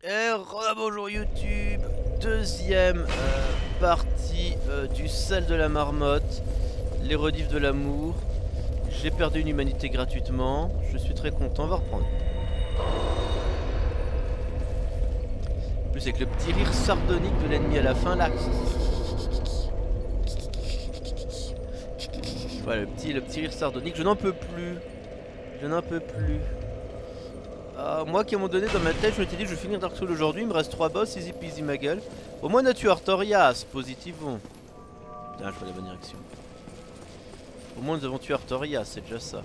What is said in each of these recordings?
Et bonjour YouTube, deuxième partie du sel de la marmotte, les rediffs de l'amour. J'ai perdu une humanité gratuitement, je suis très content, on va reprendre. En plus avec le petit rire sardonique de l'ennemi à la fin là. Voilà le petit rire sardonique, je n'en peux plus. Je n'en peux plus. Moi qui à un moment donné dans ma tête je m'étais dit je vais finir Dark Souls aujourd'hui, il me reste 3 boss, easy peasy ma gueule. Au moins on a tué Artorias, positivement. Ah je vois la bonne direction. Au moins nous avons tué Artorias, c'est déjà ça.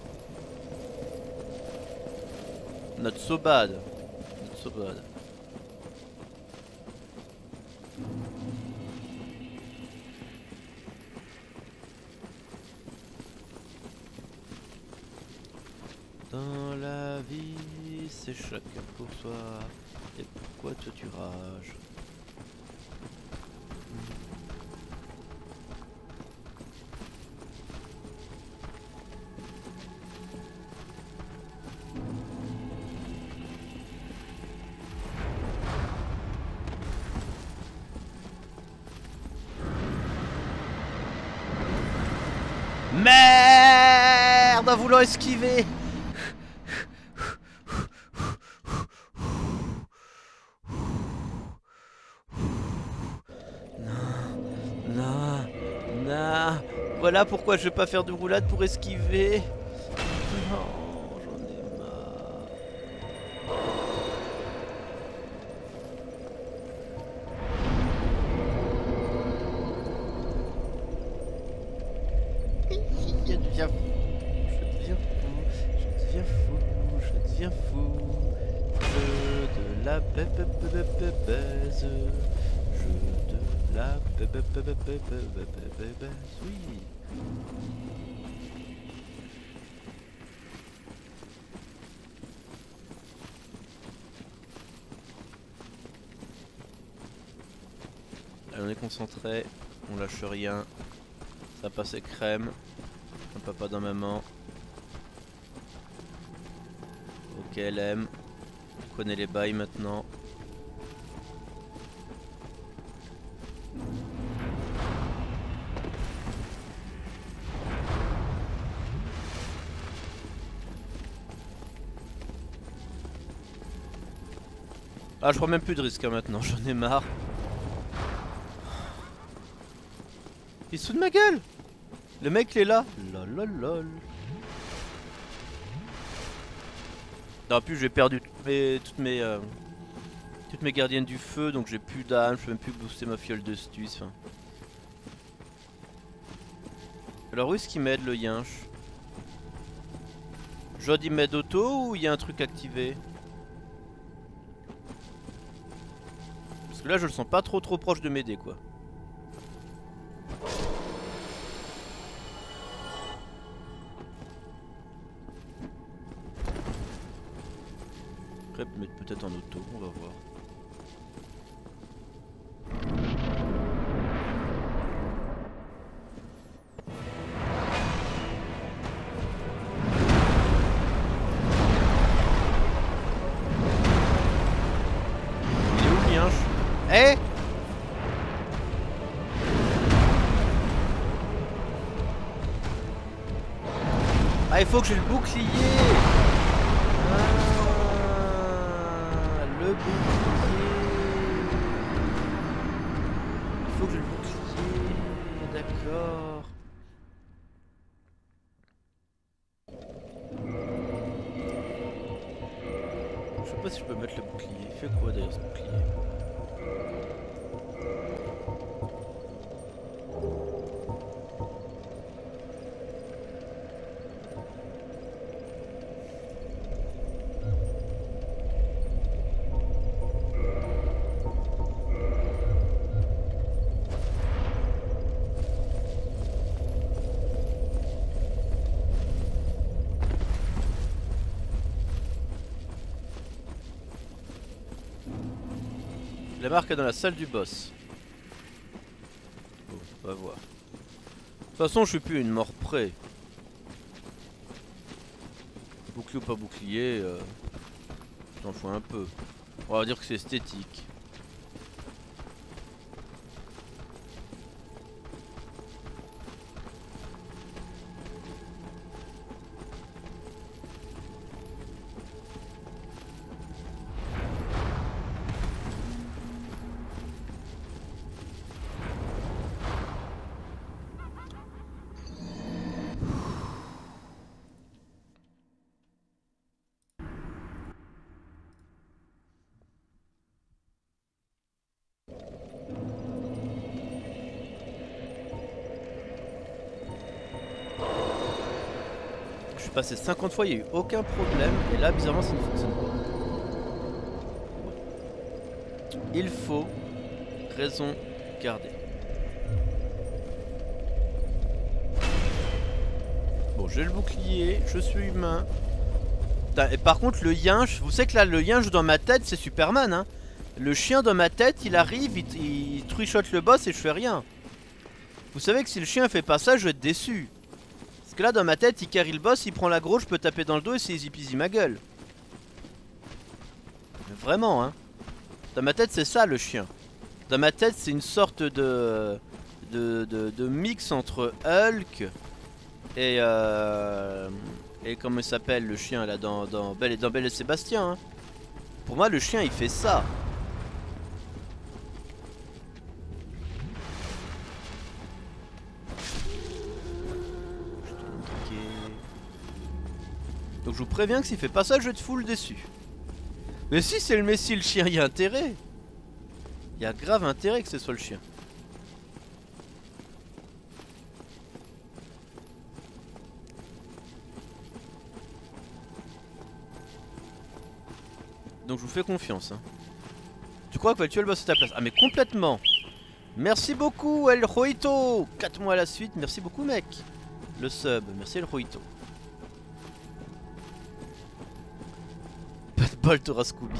Not so bad. Not so bad. Dans la vie, c'est chacun pour soi. Et pourquoi te tueras-je? Merde, en voulant esquiver. Non, voilà pourquoi je vais pas faire de roulade pour esquiver. Non, j'en ai marre. Je deviens fou, je deviens fou. Jeu de la baise. Jeu de la baise, oui. Allez, on est concentré, on lâche rien. Ça passe crème. Un papa dans maman. Ok, elle aime. On connaît les bails maintenant. Ah, je prends même plus de risques hein, maintenant, j'en ai marre. Il se fout de ma gueule. Le mec il est là. Lololol. Non, en plus j'ai perdu toutes mes gardiennes du feu, donc j'ai plus d'âme, je peux même plus booster ma fiole de stus. Enfin. Alors où est-ce qu'il m'aide le yinche? Jod il m'aide auto ou il y a un truc activé? Parce que là je le sens pas trop proche de m'aider quoi. Après mettre peut-être en auto, on va voir. Il est où le yinche? Eh! Ah il faut que j'ai le bouclier! Le bouclier. Il faut que je le bouclier. D'accord. Je sais pas si je peux mettre le bouclier. Il fait quoi d'ailleurs ce bouclier? La marque est dans la salle du boss. Bon, on va voir. De toute façon, je suis plus une mort près. Bouclier ou pas bouclier, j'en fous un peu. On va dire que c'est esthétique. Je suis passé 50 fois, il n'y a eu aucun problème. Et là, bizarrement, ça ne fonctionne pas. Il faut raison garder. Bon, j'ai le bouclier, je suis humain. Et par contre, le yinche, vous savez que là, le yinche dans ma tête, c'est Superman, hein. Le chien dans ma tête, il arrive, il trichote le boss et je fais rien. Vous savez que si le chien fait pas ça, je vais être déçu. Parce que là, dans ma tête, il carry le boss, il prend la grosse, je peux taper dans le dos et c'est easy peasy ma gueule. Mais vraiment, hein. Dans ma tête, c'est ça le chien. Dans ma tête, c'est une sorte de mix entre Hulk et comment il s'appelle le chien là dans Belle et Sébastien, hein. Pour moi, le chien, il fait ça. Donc je vous préviens que s'il fait pas ça, je vais être full déçu. Mais si c'est le messie, le chien, il y a intérêt. Il y a grave intérêt que ce soit le chien. Donc je vous fais confiance, hein. Tu crois qu'il va tuer le boss à ta place? Ah mais complètement. Merci beaucoup El Roito. 4 mois à la suite, merci beaucoup mec. Le sub, merci El Roito. Pas de bol, t'auras Scooby.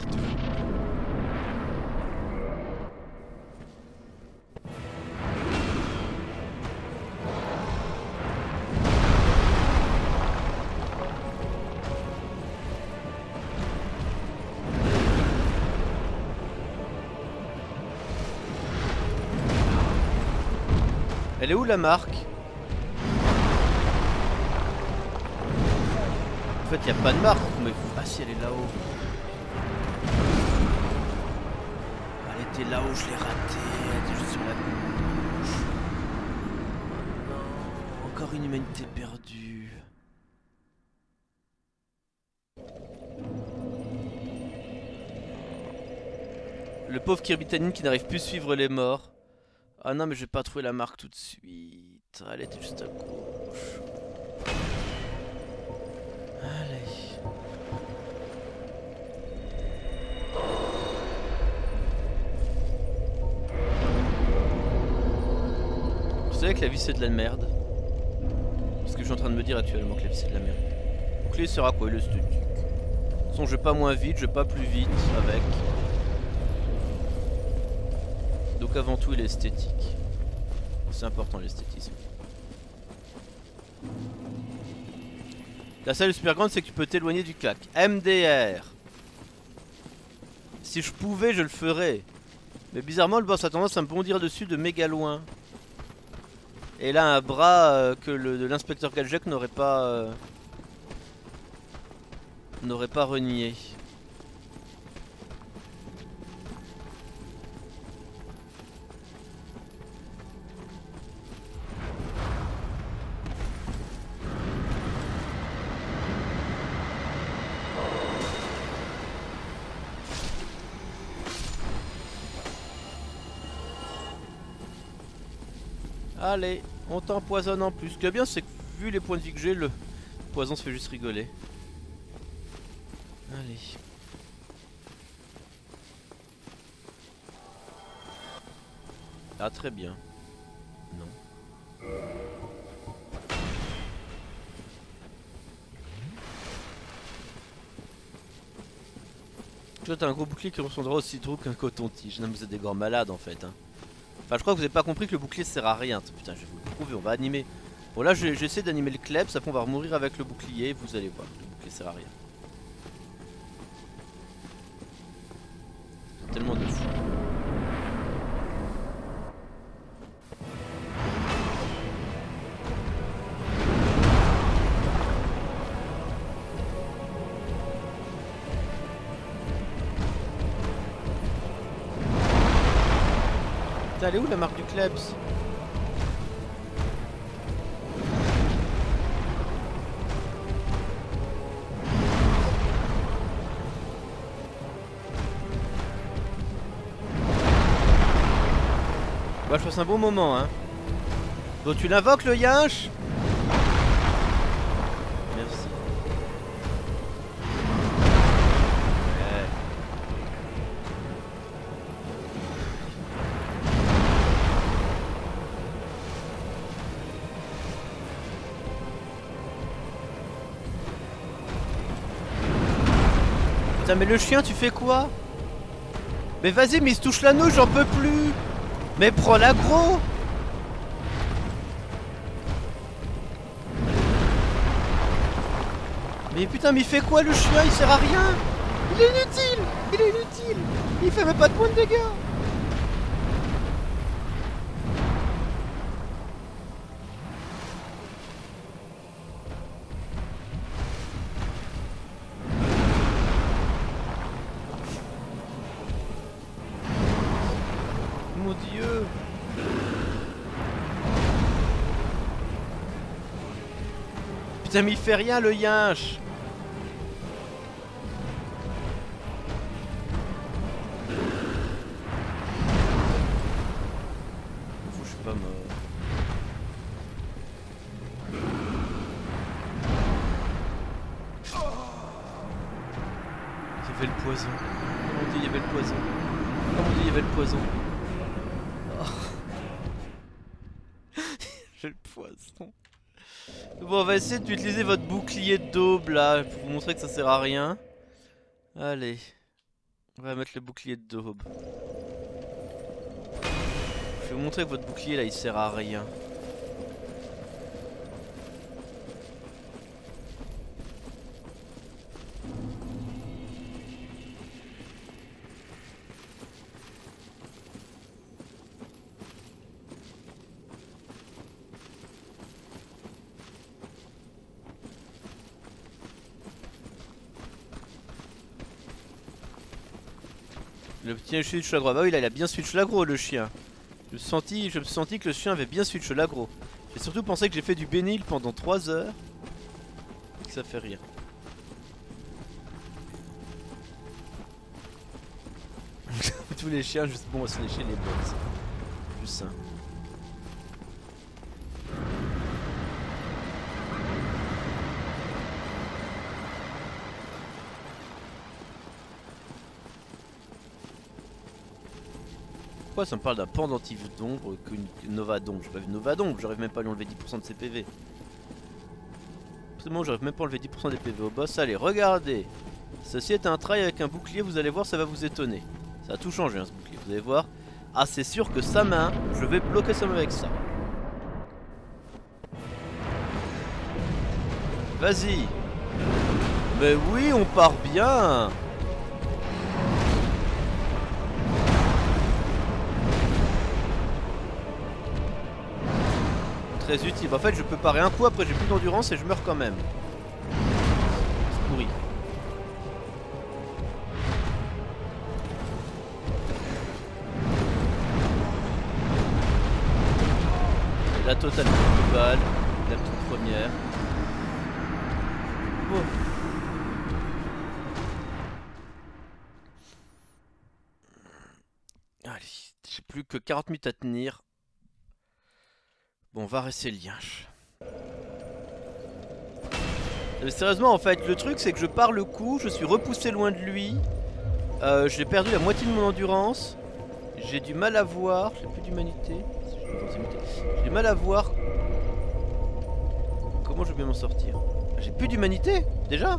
Elle est où la marque? En fait, il n'y a pas de marque. Mais... Ah si, elle est là-haut. Elle était là-haut, je l'ai ratée. Elle était juste sur la gauche. Non, encore une humanité perdue. Le pauvre Kirby Tanin qui n'arrive plus à suivre les morts. Ah non mais je vais pas trouver la marque tout de suite. Elle était juste à gauche. Allez. Vous savez que la vie c'est de la merde. C'est ce que je suis en train de me dire actuellement, que la vie c'est de la merde. Donc là il sert à quoi le studio? De toute façon je vais pas moins vite, je vais pas plus vite avec. Donc avant tout il est esthétique. C'est important l'esthétisme. La salle super grande c'est que tu peux t'éloigner du clac. MDR. Si je pouvais je le ferais. Mais bizarrement le boss a tendance à me bondir dessus de méga loin. Et là un bras que l'inspecteur Gadget n'aurait pas renié. Allez, on t'empoisonne en plus. Ce qui est bien, c'est que vu les points de vie que j'ai, le poison se fait juste rigoler. Allez. Ah, très bien. Non. Toi, t'as un gros bouclier qui ressemblera aussi trop qu'un coton-tige. Non, mais vous êtes des grands malades en fait. Hein. Enfin, je crois que vous avez pas compris que le bouclier sert à rien. Putain, je vais vous le prouver, on va animer. Bon, là, j'essaie d'animer le Klebs, après on va mourir avec le bouclier, vous allez voir. Le bouclier sert à rien. Putain, elle est où la marque du Klebs? Bah, je passe un bon moment, hein. Bon, tu l'invoques le yinche? Merci. Ouais. Putain, mais le chien, tu fais quoi? Mais vas-y, mais il se touche l'anneau, j'en peux plus. Mais prends l'aggro. Mais putain, mais il fait quoi le chien? Il sert à rien. Il est inutile. Il est inutile. Il fait même pas de points de dégâts. Mon dieu. Putain, mais il fait rien le yinche. Je suis pas mort. Il y avait le poison. Oh mon dieu, il y avait le poison. Oh mon dieu, il y avait le poison. Oh. J'ai le poison. Bon, on va essayer d'utiliser votre bouclier d'aube là pour vous montrer que ça sert à rien. Allez, on va mettre le bouclier d'aube. Je vais vous montrer que votre bouclier là il sert à rien. Le petit switch l'agro. Bah oui, là il a bien switch l'agro le chien. Je me sentis que le chien avait bien switch l'agro. J'ai surtout pensé que j'ai fait du bénil pendant 3 heures. Et que ça fait rire. Tous les chiens juste bon à se lécher les bottes. Juste ça. Pourquoi ça me parle d'un pendentif d'ombre qu'une Nova d'ombre? J'ai pas vu Nova d'ombre, j'arrive même pas à lui enlever 10% de ses PV. Absolument, j'arrive même pas à enlever 10% des PV au boss. Allez, regardez. Ceci est un trail avec un bouclier, vous allez voir, ça va vous étonner. Ça a tout changé hein, ce bouclier, vous allez voir. Ah, c'est sûr que sa main, je vais bloquer sa main avec ça. Vas-y. Mais oui, on part bien. Très utile. En fait, je peux parer un coup, après j'ai plus d'endurance et je meurs quand même. C'est pourri. La totale de balle, la toute première. Oh. Allez, j'ai plus que 40 minutes à tenir. Bon, on va rester le yinche. Mais sérieusement, en fait, le truc c'est que je pars le coup, je suis repoussé loin de lui. J'ai perdu la moitié de mon endurance. J'ai du mal à voir. J'ai plus d'humanité. J'ai du mal à voir. Comment je vais bien m'en sortir? J'ai plus d'humanité déjà.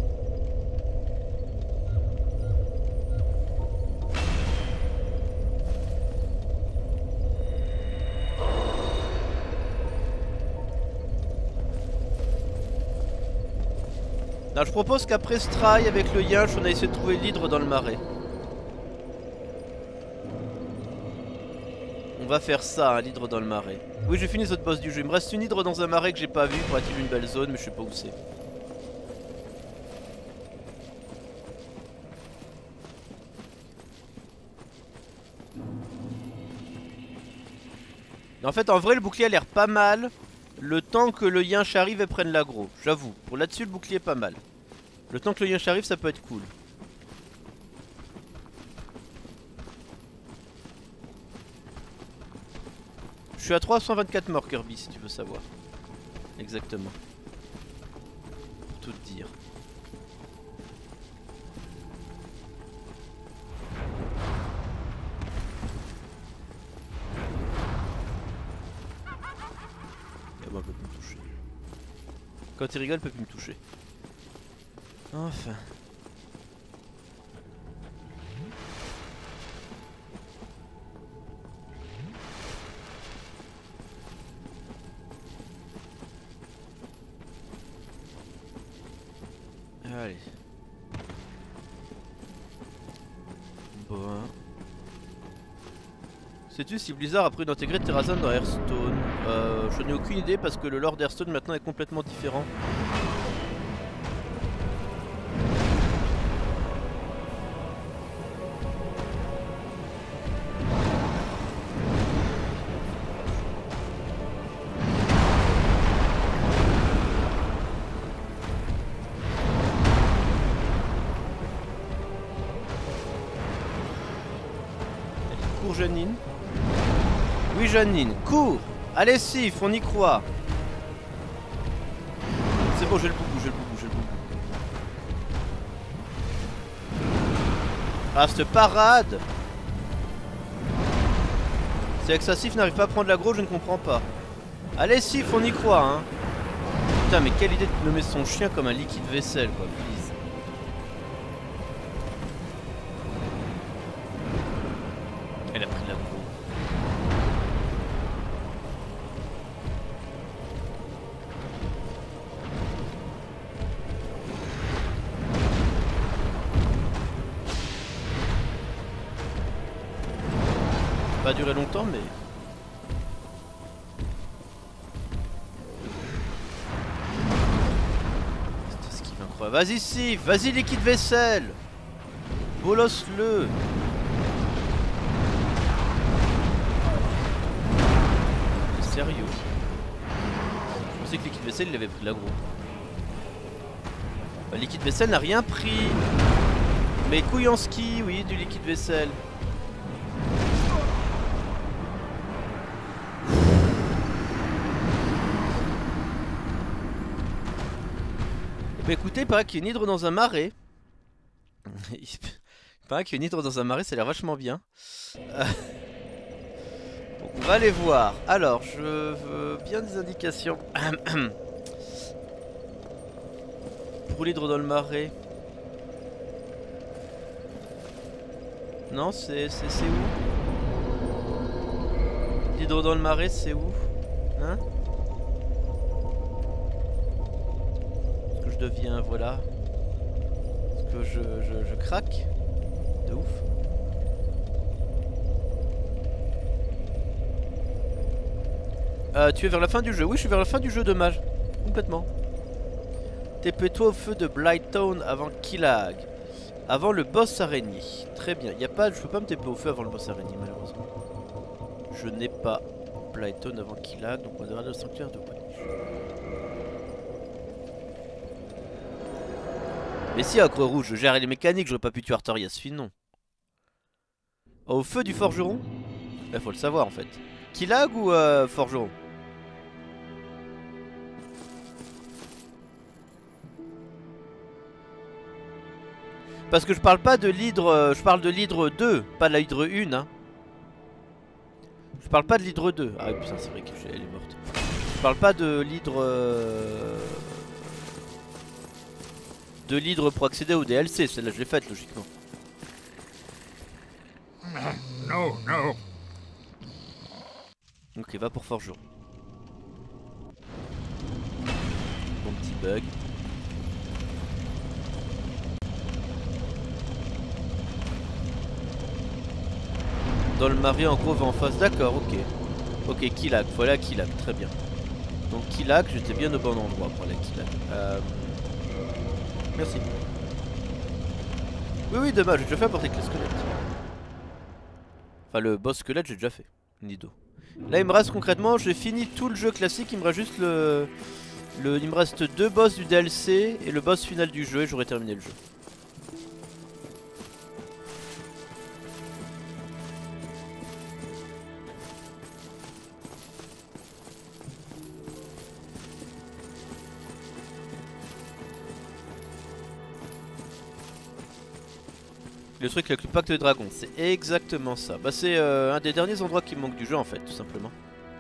Alors je propose qu'après ce try avec le yinche, on a essayé de trouver l'hydre dans le marais. On va faire ça, hein, l'hydre dans le marais. Oui, j'ai fini les autres boss du jeu. Il me reste une hydre dans un marais que j'ai pas vu pour attirer une belle zone, mais je sais pas où c'est. En fait, en vrai, le bouclier a l'air pas mal. Le temps que le yinche arrive et prenne l'aggro. J'avoue. Pour là-dessus, le bouclier est pas mal. Le temps que le yinche arrive, ça peut être cool. Je suis à 324 morts, Kirby, si tu veux savoir. Exactement. Pour tout te dire. Et moi, il peut plus me toucher. Quand il rigole, il peut plus me toucher. Enfin. Allez. Bon. Sais-tu si Blizzard a prévu d'intégrer Terrazon dans Hearthstone? Je n'ai aucune idée parce que le lore d'Hearthstone maintenant est complètement différent. Cours Janine. Oui Janine, cours. Allez Sif, on y croit. C'est bon, j'ai le boubou, j'ai le boubou, j'ai le boubou. Ah, cette parade. C'est que ça Sif n'arrive pas à prendre l'aggro, je ne comprends pas. Allez Sif, on y croit hein. Putain mais quelle idée de nommer son chien comme un liquide vaisselle quoi, please. Elle a pris l'aggro. Pas duré longtemps mais... Cette esquive incroyable. Vas-y Sif, vas-y liquide vaisselle. Bolosse-le. Sérieux? Je pensais que liquide vaisselle il avait pris l'aggro. Bah, liquide vaisselle n'a rien pris. Mais couille en ski, oui, du liquide vaisselle. Bah écoutez, il paraît qu'il y a une hydre dans un marais. Il paraît qu'il y a une hydre dans un marais, ça a l'air vachement bien. Donc on va aller voir. Alors, je veux bien des indications. Pour l'hydre dans le marais. Non, c'est où? L'hydre dans le marais, c'est où? Hein? Est-ce que je deviens, voilà. Est-ce que je craque? De ouf. Tu es vers la fin du jeu? Oui, je suis vers la fin du jeu de mage. Complètement. TP-toi au feu de Blighttown avant Killag. Avant le boss araignée. Très bien. Y a pas, je peux pas me TP au feu avant le boss araignée, malheureusement. Je n'ai pas Blighttown avant Killag, donc on va le sanctuaire de Witch. Mais si, Acre Rouge, je gère les mécaniques, j'aurais pas pu tuer Artorias, non. Au feu du forgeron? Là, faut le savoir en fait. Killag ou forgeron? Parce que je parle pas de l'hydre, je parle de l'hydre 2, pas de la hydre 1 hein. Je parle pas de l'hydre 2. Ah putain c'est vrai qu'elle est morte. Je parle pas de l'hydre... de l'hydre pour accéder au DLC, celle-là je l'ai faite logiquement. Non, non. Ok, va pour forgeron. Bon petit bug. Dans le marais en gros va en face, d'accord, ok. Ok, Killag, voilà Killag, très bien. Donc Killag, j'étais bien au bon endroit pour aller à Killag. Merci. Oui, oui, dommage, j'ai déjà fait apporter que les squelettes. Enfin, le boss squelette, j'ai déjà fait. Nido. Là il me reste concrètement, j'ai fini tout le jeu classique, il me reste juste il me reste 2 boss du DLC et le boss final du jeu et j'aurai terminé le jeu. Le truc avec le pacte de dragon, c'est exactement ça. Bah c'est un des derniers endroits qui me manque du jeu en fait, tout simplement.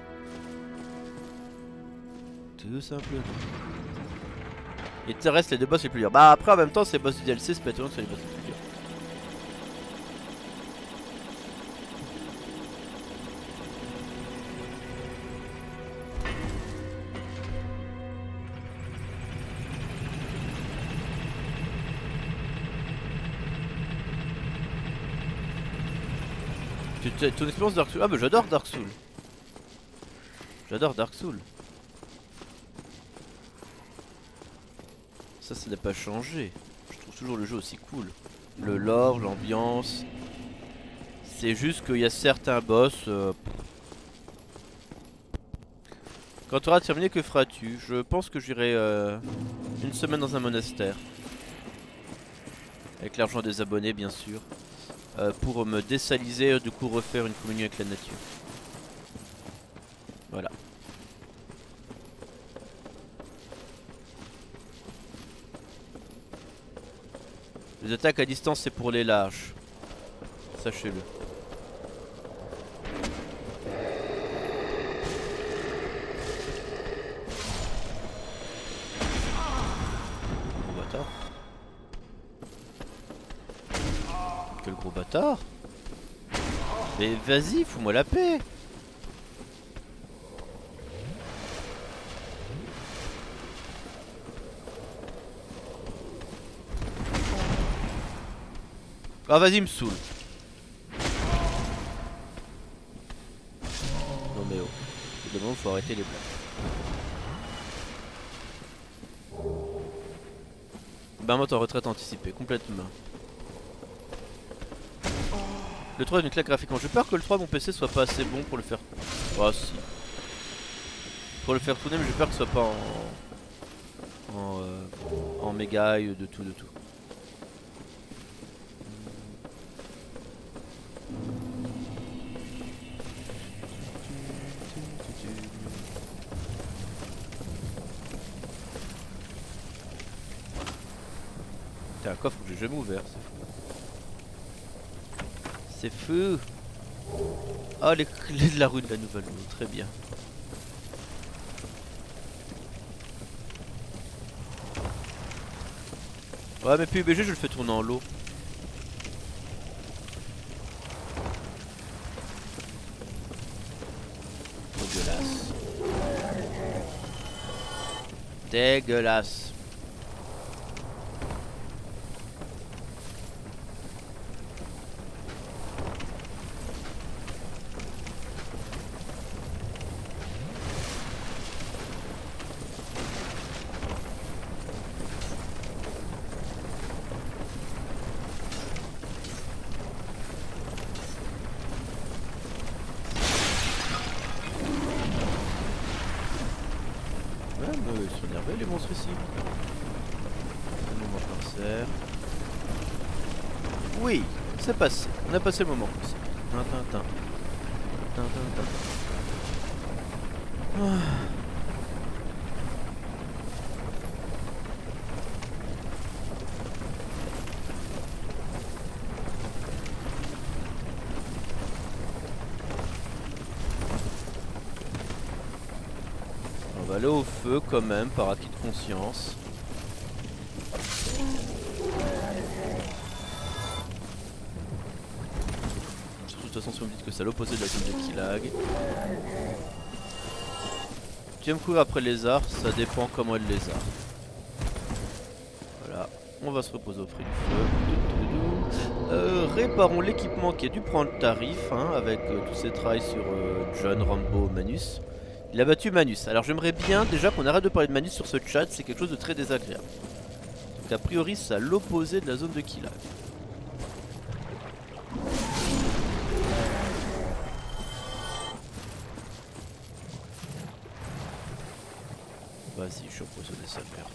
Tout simplement. Et te reste les 2 boss les plus durs. Bah après en même temps ces boss du DLC c'est pas étonnant que ce soit les boss les plus durs. Ton expérience Dark Souls. Ah bah j'adore Dark Souls. J'adore Dark Souls. Ça n'a pas changé. Je trouve toujours le jeu aussi cool. Le lore, l'ambiance. C'est juste qu'il y a certains boss. Quand tu auras terminé, que feras-tu? Je pense que j'irai une semaine dans un monastère. Avec l'argent des abonnés bien sûr. Pour me désaliser, du coup refaire une communion avec la nature. Voilà. Les attaques à distance c'est pour les lâches. Sachez-le. Gros bâtard. Quel gros bâtard. Mais vas-y, fous-moi la paix. Ah vas-y, me saoule. Non mais oh, au bout d'un moment faut arrêter les blagues. Bah moi t'es en retraite anticipée, complètement. Le 3 est une claque graphiquement. J'ai peur que le 3 mon PC soit pas assez bon pour le faire. Ah si. Pour le faire tourner mais j'ai peur que ce soit pas en méga de tout. T'as un coffre que j'ai jamais ouvert, c'est fou. Oh les clés de la rue de la nouvelle Lune, très bien. Ouais mais PUBG je le fais tourner en lot. Dégueulasse. Dégueulasse. Ils sont énervés les monstres ici. Le moment cancer. Oui, c'est passé. On a passé le moment cancer. Tintin. On va aller au feu quand même par acquis de conscience. De toute façon si vous me dites que c'est à l'opposé de la zone de Killag. Tu aimes courir après les lézard, ça dépend comment est le lézard. Voilà, on va se reposer au frais du feu. Réparons l'équipement qui a dû prendre tarif hein, avec tous ces trails sur John, Rambo, Manus. Il a battu Manus. Alors j'aimerais bien déjà qu'on arrête de parler de Manus sur ce chat, c'est quelque chose de très désagréable. Donc a priori c'est à l'opposé de la zone de Killag. Vas-y, je suis empoisonné sa merde.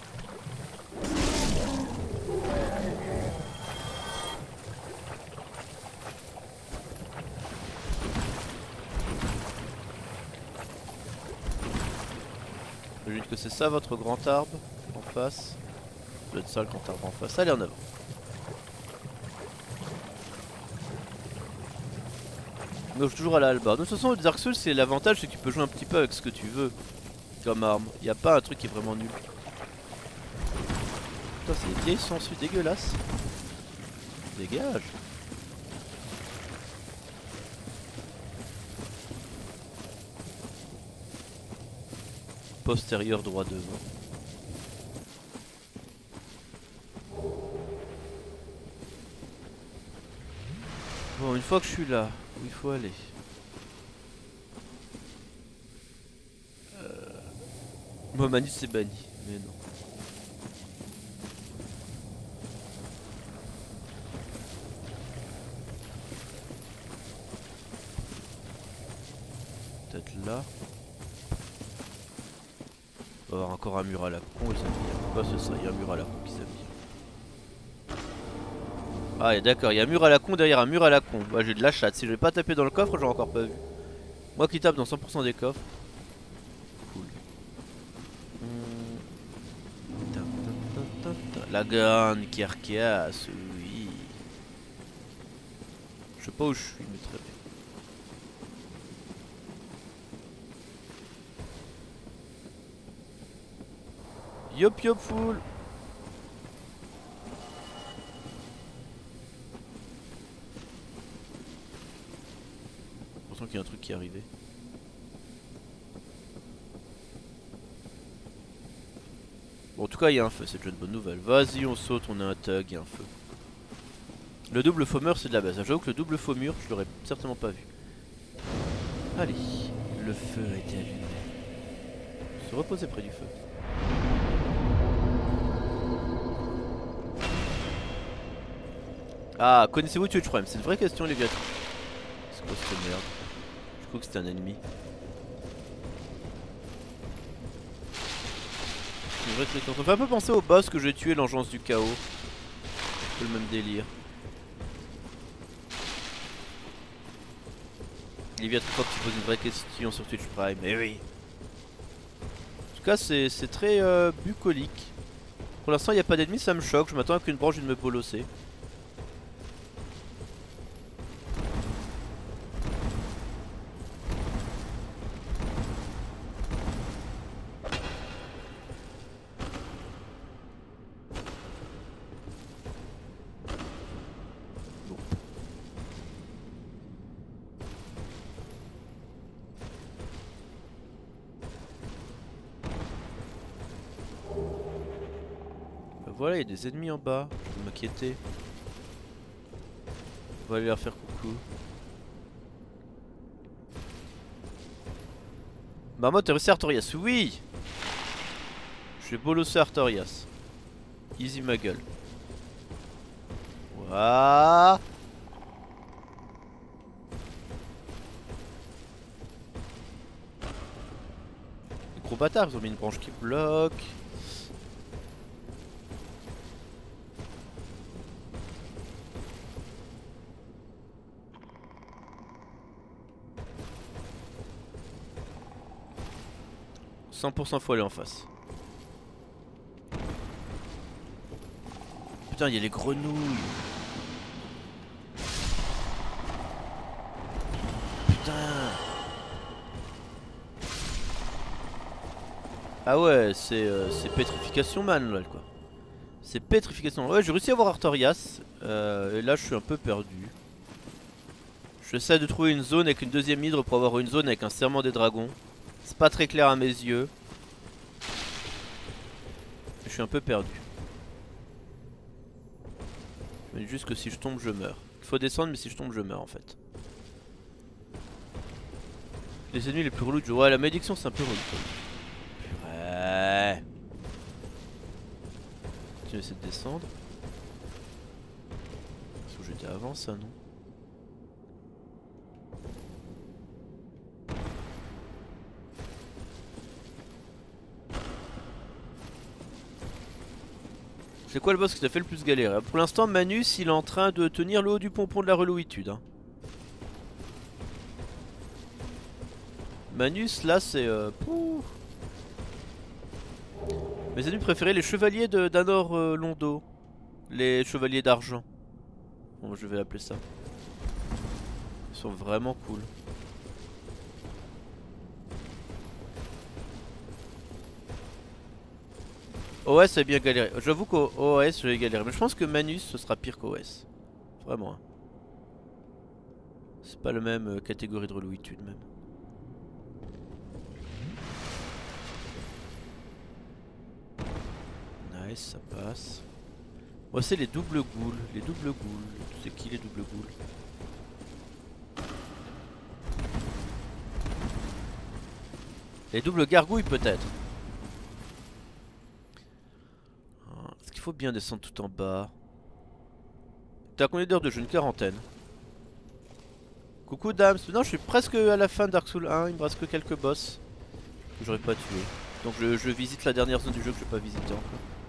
J'imagine que c'est ça votre grand arbre en face. Ça doit être ça le grand arbre en face. Allez en avant. Donc je suis toujours à la hallebarde. De toute façon, Dark Souls, c'est l'avantage, c'est que tu peux jouer un petit peu avec ce que tu veux comme arme. Il n'y a pas un truc qui est vraiment nul. Putain, c'est des vieilles sangsues dégueulasses. Dégage. Postérieur droit devant. Bon, une fois que je suis là, où il faut aller? Moi, Manus c'est banni, mais non. Peut-être là. On va avoir encore un mur à la con, ils aiment bien. Quoi, c'est ça? Il y a un mur à la con qui s'aime bien. Ah, et d'accord, il y a un mur à la con derrière un mur à la con. Ouais, j'ai de la chatte. Si je vais pas taper dans le coffre, j'aurais encore pas vu. Moi qui tape dans 100% des coffres. Cool. La grande carcasse, oui. Je sais pas où je suis, mais très bien. Yop yop full. J'ai l'impression qu'il y a un truc qui est arrivé. Bon, en tout cas il y a un feu, c'est déjà une bonne nouvelle. Vas-y on saute, on a un tug, il y a un feu. Le double faux mur c'est de la base. J'avoue que le double faux mur je l'aurais certainement pas vu. Allez, le feu a été allumé. Se reposer près du feu. Ah, connaissez-vous Twitch Prime? C'est une vraie question les gars. C'est quoi cette merde? Je crois que c'était un ennemi. C'est une vraie question. Ça me fait un peu penser au boss que j'ai tué, l'engeance du chaos. C'est le même délire. Livia, trop que tu poses une vraie question sur Twitch Prime. Eh oui. En tout cas, c'est très bucolique. Pour l'instant, il n'y a pas d'ennemis, ça me choque. Je m'attends à qu'une branche vienne me bolosser. Voilà, il y a des ennemis en bas, je vais m'inquiéter. On va aller leur faire coucou. Bah moi t'as réussi Artorias, oui. Je vais bolosser Artorias. Easy ma gueule. Waouh. Les gros bâtards, ils ont mis une branche qui bloque. « 100% faut aller en face. » Putain, il y a les grenouilles. Putain. Ah ouais, c'est pétrification man là quoi. C'est pétrification. Ouais, j'ai réussi à avoir Artorias. Et là je suis un peu perdu. J'essaie de trouver une zone avec une deuxième hydre pour avoir une zone avec un serment des dragons. C'est pas très clair à mes yeux. Je suis un peu perdu. Mais juste que si je tombe je meurs. Il faut descendre mais si je tombe je meurs en fait. Les ennemis les plus relous du jeu. Ouais, la malédiction c'est un peu relou. Ouais. Tu essaies de descendre. Parce que j'étais avant ça non? C'est quoi le boss qui t'a fait le plus galérer? Pour l'instant, Manus, il est en train de tenir le haut du pompon de la relouitude. Hein. Manus, là, c'est... Mes ennemis préférés, les chevaliers d'Anor Londo. Les chevaliers d'argent. Bon, je vais l'appeler ça. Ils sont vraiment cool. OS a bien galéré. J'avoue qu'OS j'ai galéré. Mais je pense que Manus ce sera pire qu'OS. Vraiment. Hein. C'est pas la même catégorie de relouitude même. Nice, ça passe. Moi c'est les doubles ghouls. Les doubles ghouls. C'est qui les doubles ghouls? Les doubles gargouilles peut-être. Est-ce qu'il faut bien descendre tout en bas? T'as combien d'heures de jeu? Une quarantaine. Coucou Dams. Non, je suis presque à la fin de Dark Souls 1. Il me reste que quelques boss que j'aurais pas tué. Donc je visite la dernière zone du jeu que j'ai pas visité encore.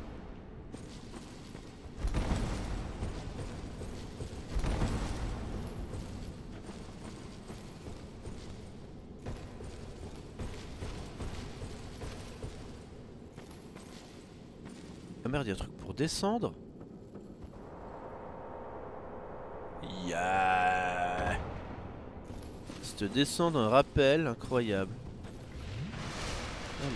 Ah merde, il y a un truc pour descendre. Yeah. Cette descente, un rappel incroyable. Allez.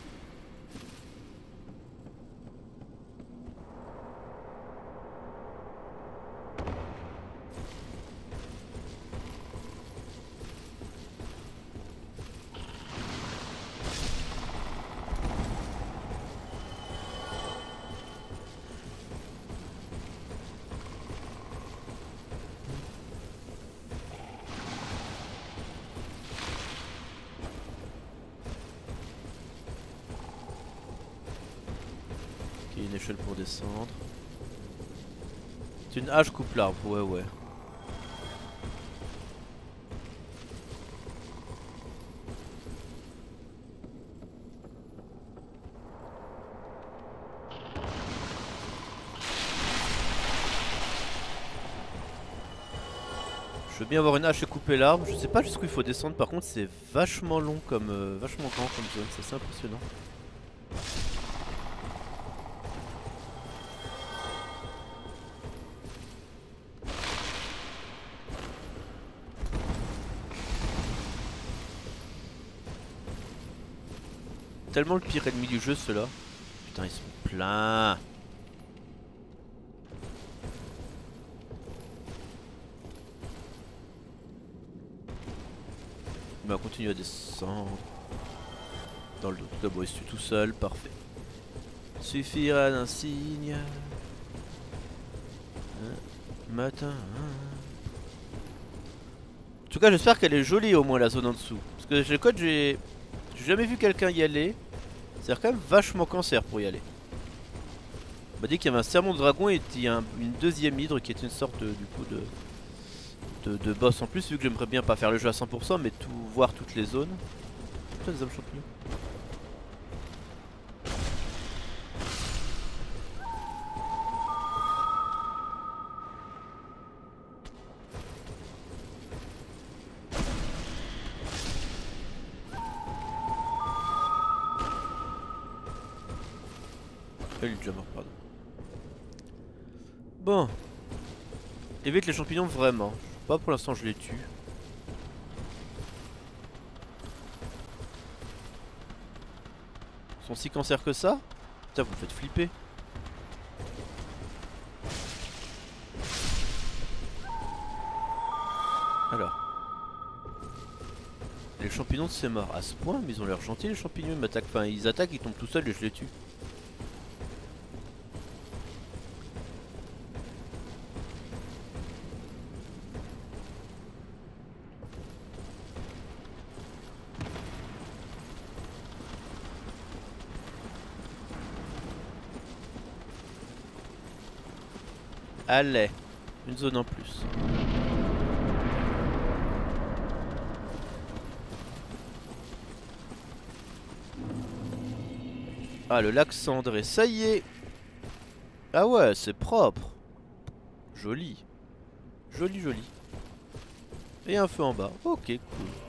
Une échelle pour descendre. C'est une hache coupe l'arbre, ouais. Je veux bien avoir une hache et couper l'arbre. Je sais pas jusqu'où il faut descendre, par contre c'est vachement long comme... vachement grand comme zone, c'est assez impressionnant. Tellement le pire ennemi du jeu ceux-là. Putain ils sont pleins. Mais on continue à descendre. Dans le doute, d'abord il se tue tout seul, parfait. Suffira d'un signe. Matin. En tout cas j'espère qu'elle est jolie au moins la zone en dessous. Parce que le code j'ai jamais vu quelqu'un y aller. C'est quand même vachement cancer pour y aller. On m'a dit qu'il y avait un sermon de dragon et il y a une deuxième hydre qui est une sorte du coup de boss en plus, vu que j'aimerais bien pas faire le jeu à 100% mais voir toutes les zones. Putain des hommes champignons. Il est déjà mort, pardon. Bon. Évite les champignons vraiment. Pas pour l'instant je les tue. Ils sont si cancer que ça? Putain vous me faites flipper. Alors. Les champignons c'est mort. À ce point, mais ils ont l'air gentils les champignons, ils m'attaquent. Enfin ils attaquent, ils tombent tout seuls et je les tue. Allez, une zone en plus. Ah, le lac cendré, ça y est. Ah ouais, c'est propre. Joli. Joli, joli. Et un feu en bas. Ok, cool.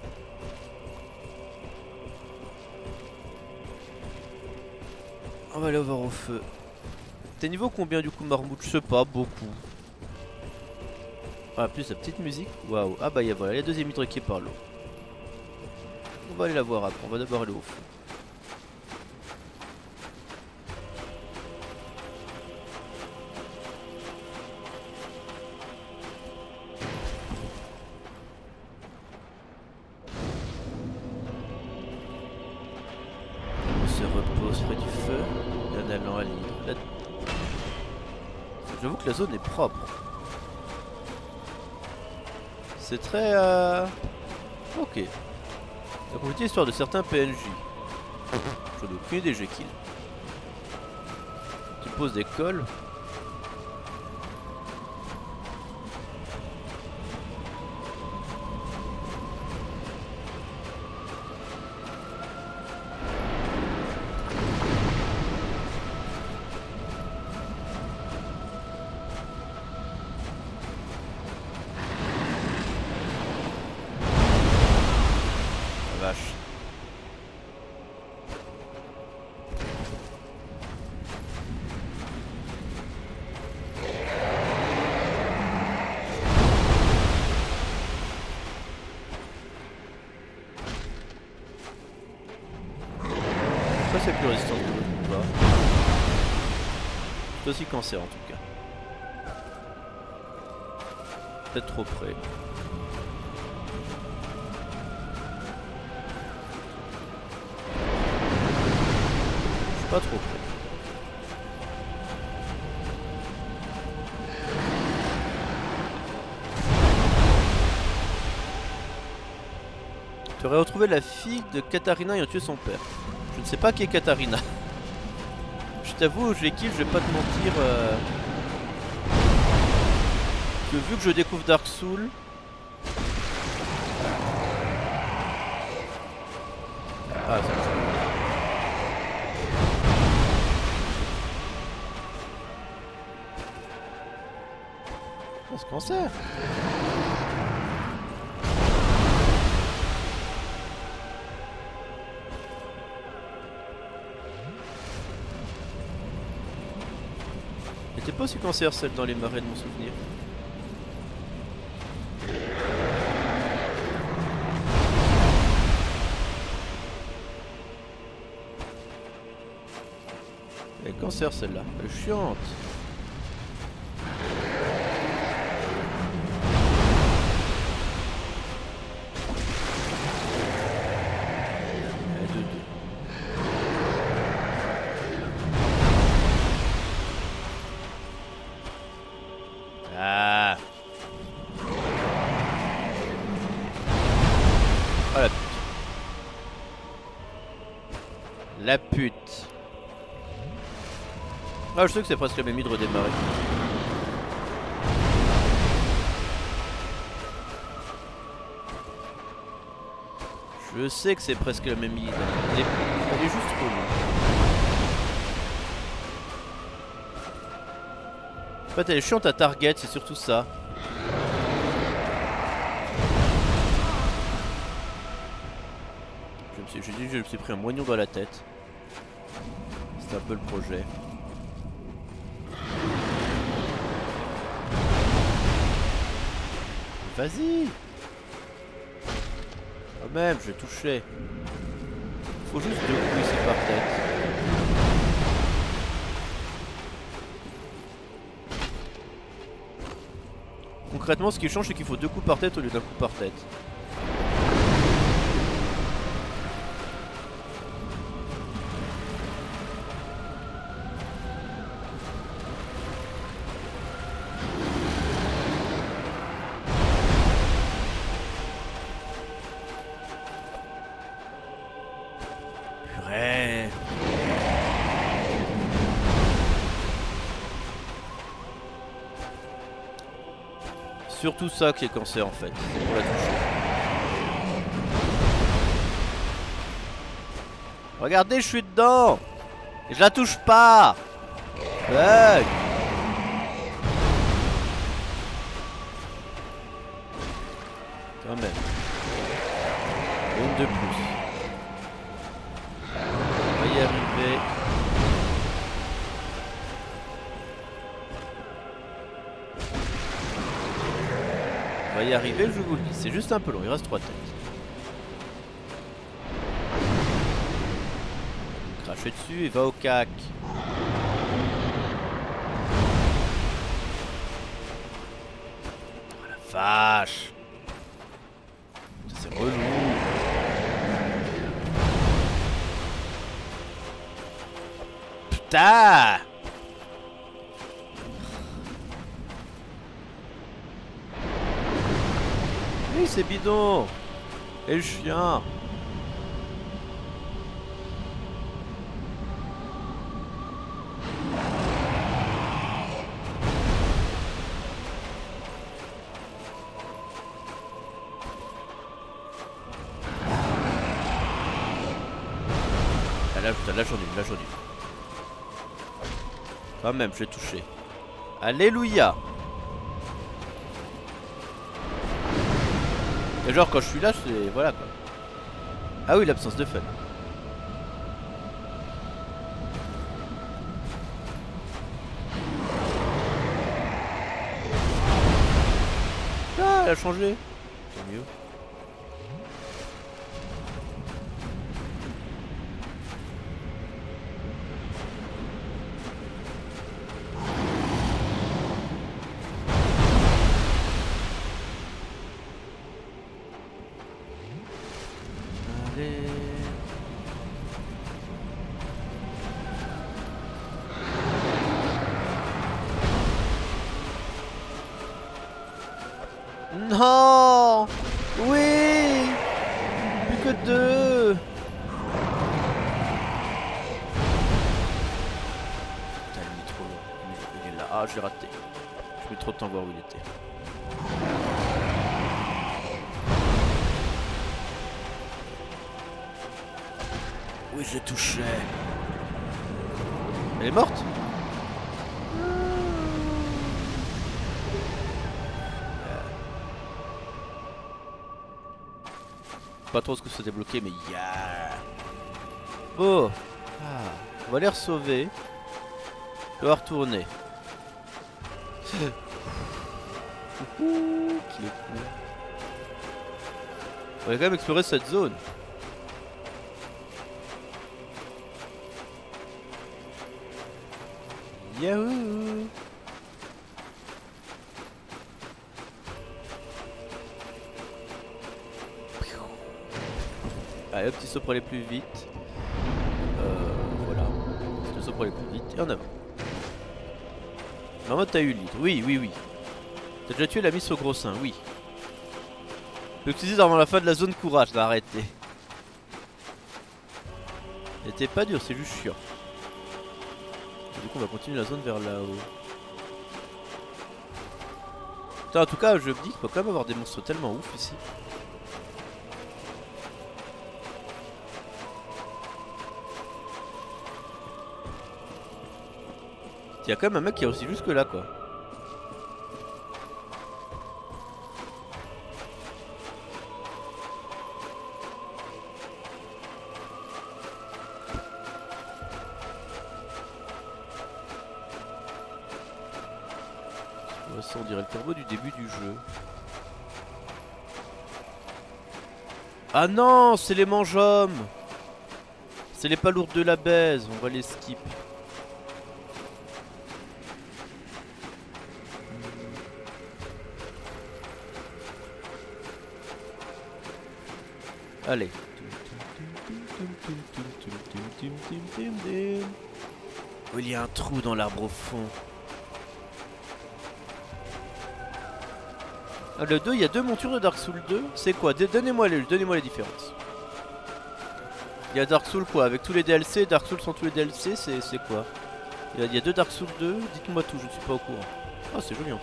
On va aller voir au feu. T'es niveau combien du coup, Marmout? Je sais pas, beaucoup. Ah, plus la petite musique. Waouh. Ah bah voilà, il y a deuxième hydre qui est par l'eau. On va aller la voir après. On va d'abord aller au feu. Se repose près du feu et en allant à l'île. J'avoue que la zone est propre. C'est très... Ok. La petite histoire de certains PNJ. J'en ai aucune idée, j'ai kill. Tu poses des cols. Vache. Ça c'est plus résistant de l'eau ou pas. C'est aussi cancer en tout cas. Peut-être trop près. Pas trop près. Tu aurais retrouvé la fille de Katarina ayant tué son père. Je ne sais pas qui est Katarina. Je t'avoue, je les kill, je vais pas te mentir. Que vu que je découvre Dark Souls. Ah, c'est bon. On se cancer. Elle était pas aussi cancer celle dans les marais de mon souvenir. Elle est cancer celle-là. Elle est chiante. Ah. Oh la pute. La pute. Ah, je sais que c'est presque le même hydre redémarrer. Je sais que c'est presque le même hydre. Elle est juste trop loin. En fait, elle est chiante à target, c'est surtout ça. J'ai dit que je me suis pris un moignon dans la tête. C'est un peu le projet. Vas-y. Quand même, je vais toucher. Faut juste 2 coups ici par tête. Concrètement, ce qui change, c'est qu'il faut 2 coups par tête au lieu d'un coup par tête. Purée. Surtout ça qui est cancer en fait, c'est pour la toucher. Regardez, je suis dedans et je la touche pas. Bug. Quand même. Une de plus. On va y arriver. On va y arriver, je vous le dis. C'est juste un peu long, il reste 3 têtes. Cracher dessus et va au cac. Oh la vache. C'est relou. Putain. Oui, c'est bidon. Et le chien. Là j'en ai. Quand même, je l'ai touché. Alléluia. Et genre quand je suis là, c'est... Voilà quoi. Ah oui, l'absence de fun. Ah, elle a changé. C'est mieux. Non. Oui. Plus que 2. Putain, il est trop loin. Il est là. Ah, j'ai raté. J'ai mis trop de temps à voir où il était. Oui, je l'ai touché. Elle est morte? Pas trop ce que ça débloqué, mais yeah. Oh. Ah. On va les sauver. Je dois retourner. Qu'il est cool. On va quand même explorer cette zone. Yahoo! Allez, petit saut pour aller plus vite. Voilà. Petit saut pour aller plus vite. Et en avant. Maman, t'as eu le lead. Oui, oui, oui. T'as déjà tué la miss au gros sein, oui. Le que tu dis avant la fin de la zone courage, t'as arrêté. C'était pas dur, c'est juste chiant. Et du coup, on va continuer la zone vers là-haut. Putain, en tout cas, je me dis qu'il peut quand même avoir des monstres tellement ouf ici. Il y a quand même un mec qui a réussi jusque là quoi. Ça on dirait le turbo du début du jeu. Ah non, c'est les mange-hommes. C'est les palourdes de la baise, on va les skip. Allez. Oh, il y a un trou dans l'arbre au fond. Ah, le 2, il y a 2 montures de Dark Souls 2. C'est quoi? Donnez-moi les différences. Il y a Dark Souls quoi? Avec tous les DLC, Dark Souls sans tous les DLC, c'est quoi? Il y a 2 Dark Souls 2, dites-moi tout, je ne suis pas au courant. Ah, c'est joli en tout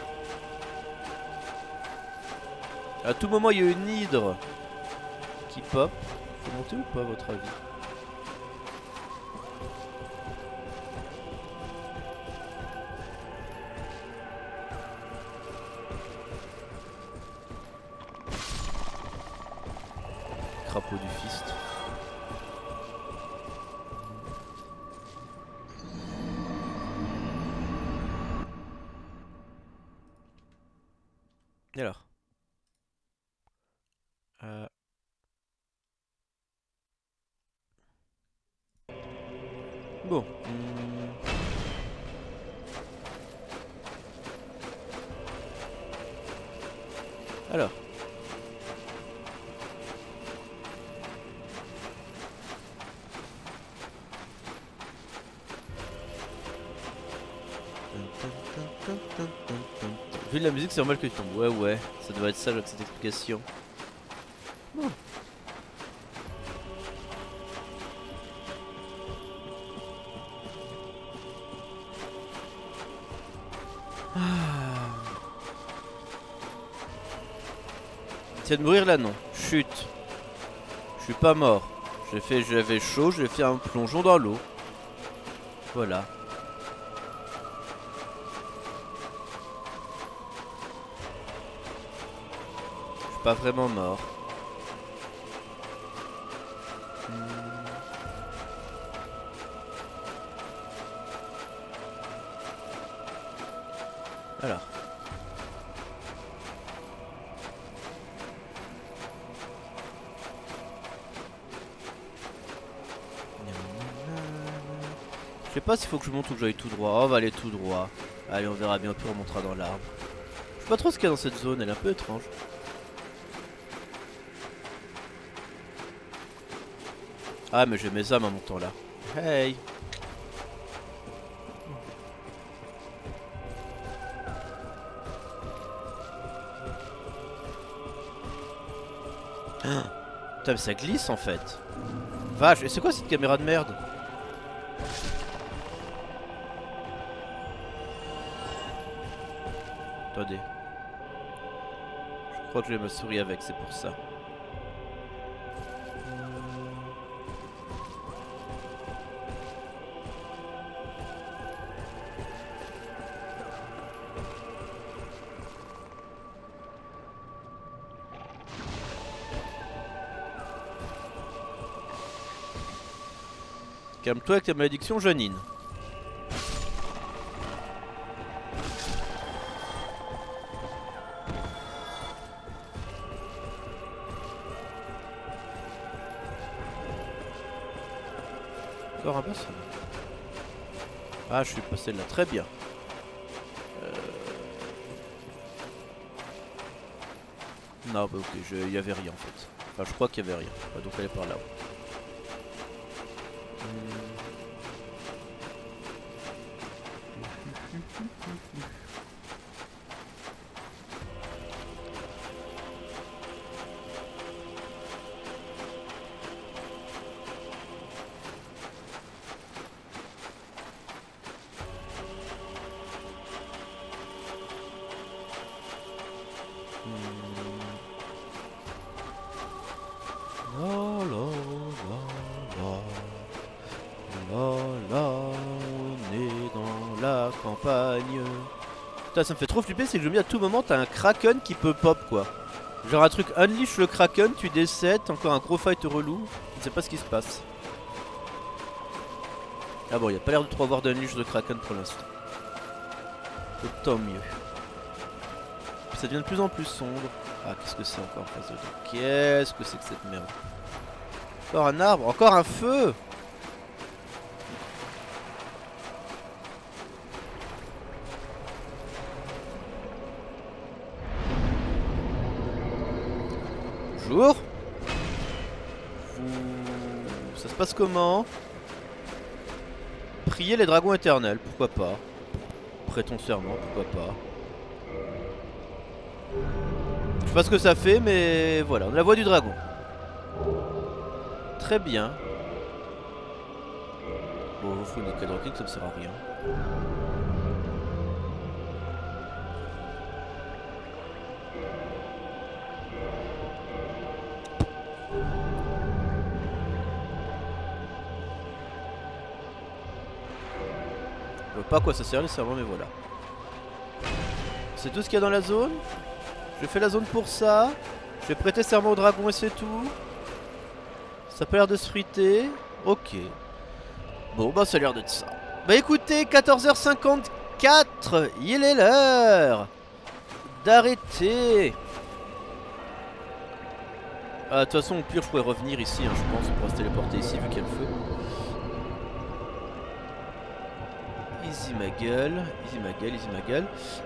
cas. À tout moment, il y a une hydre qui pop. Faut monter ou pas à votre avis? crapaud du fist. Et alors Bon. Alors. Vu de la musique, c'est normal que tu tombes. Ouais, ça doit être ça avec cette explication. Bon. Tiens de mourir là, non. Chut. Je suis pas mort. J'avais chaud, j'ai fait un plongeon dans l'eau. Voilà. Je suis pas vraiment mort. Alors. Je sais pas s'il faut que je monte ou que j'aille tout droit. Oh, on va aller tout droit. Allez, on verra bien, puis on remontera dans l'arbre. Je sais pas trop ce qu'il y a dans cette zone, elle est un peu étrange. Ah, mais j'ai mes âmes en montant là. Hey! Putain, mais ça glisse en fait. Vache, et c'est quoi cette caméra de merde? Attendez. Je crois que je vais me souris avec, c'est pour ça. Calme-toi avec ta malédiction, Janine. Encore un boss. Ah, je suis passé là, très bien. Non, bah ok, il y avait rien en fait. Enfin, je crois qu'il y avait rien. On va donc aller par là-haut. Putain, ça me fait trop flipper, c'est que je me dis à tout moment t'as un kraken qui peut pop quoi. Genre un truc unleash le kraken, tu décèdes, encore un gros fight relou, je ne sais pas ce qui se passe. Ah bon, il n'y a pas l'air de trop avoir d'unleash de kraken pour l'instant. Tant mieux. Ça devient de plus en plus sombre. Ah, qu'est-ce que c'est encore en face de nous? Qu'est-ce que c'est que cette merde? Encore un arbre, encore un feu! Bonjour. Ça se passe comment? Prier les dragons éternels, pourquoi pas? Prêtons serment, pourquoi pas? Je sais pas ce que ça fait, mais voilà, on a la voix du dragon. Très bien. Bon, il faut une cadre clic, ça ne sert à rien. Je vois pas à quoi ça sert les serments, mais voilà. C'est tout ce qu'il y a dans la zone. Je fais la zone pour ça. Je vais prêter serment au dragon et c'est tout. Ça a pas l'air de se friter. Ok. Bon bah ça a l'air d'être ça. Bah écoutez, 14h54, il est l'heure d'arrêter. De toute façon au pire je pourrais revenir ici, hein, je pense, on pourra se téléporter ici vu qu'il y a le feu. Easy ma gueule, easy ma gueule, easy ma gueule.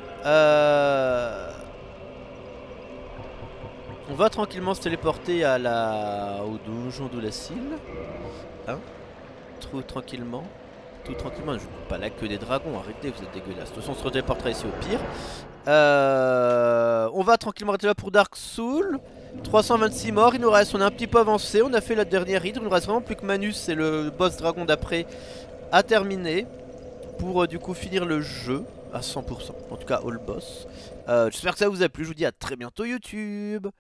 On va tranquillement se téléporter à au donjon de la Cile. Hein? Tranquillement. Tout tranquillement, je ne joue pas là que des dragons, arrêtez, vous êtes dégueulasse. De toute façon, on se téléportera ici au pire. On va tranquillement arrêter là pour Dark Souls. 326 morts, il nous reste, on est un petit peu avancé, on a fait la dernière hydre, il nous reste vraiment plus que Manus, c'est le boss dragon d'après, à terminer. Pour du coup finir le jeu à 100%, en tout cas all boss. J'espère que ça vous a plu, je vous dis à très bientôt YouTube.